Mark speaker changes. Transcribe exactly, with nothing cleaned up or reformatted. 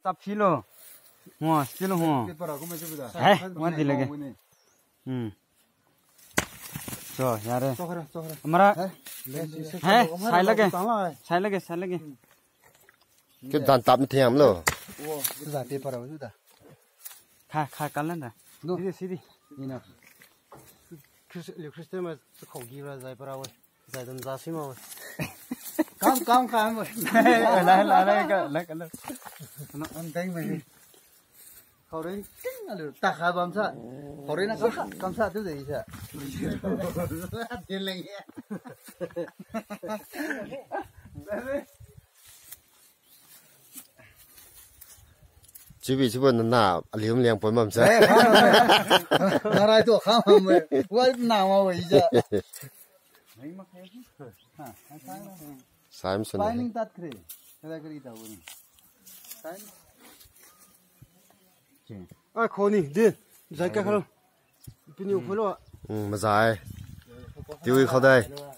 Speaker 1: tập xí lô hoa xí lô hoa hả quan gì lagi hmm rồi nhà đây mara hả sai lagi sai lagi sai lagi
Speaker 2: cái đàn tập như thế nào rồi
Speaker 3: giả tiền vào chứ ta
Speaker 1: khai khai cắn lên này đi đi đi
Speaker 3: đi nào liệu Christian mà khẩu ghi ra giải vào giải đầm giá xí mà cam cam cam rồi
Speaker 1: lại lại lại cái lại cái
Speaker 3: nó ăn canh mày khẩu đấy kinh là tạc hai bấm sao khẩu đấy nó cam cam sao thứ gì vậy tiền lên
Speaker 2: chỉ vì chỉ vẫn là liếm liang bồi mầm sao
Speaker 3: nó lại tổ khám mà mày quay nào mà vậy chứ
Speaker 2: sai mà
Speaker 3: sai nín tát kề cái này cái gì đâu vậy sai à khó nè đi giải cái không pin nhiều phơi lo
Speaker 2: ừ mà dài tiêu đi không đây